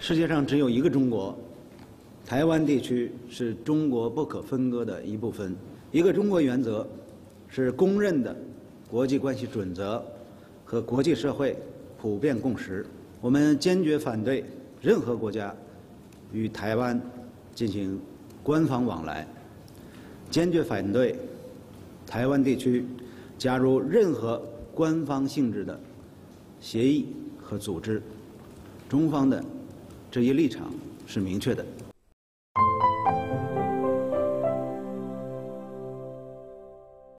世界上只有一个中国，台湾地区是中国不可分割的一部分。一个中国原则是公认的国际关系准则和国际社会普遍共识。我们坚决反对任何国家与台湾进行官方往来，坚决反对台湾地区加入任何官方性质的协议和组织。中方的这一立场是明确的。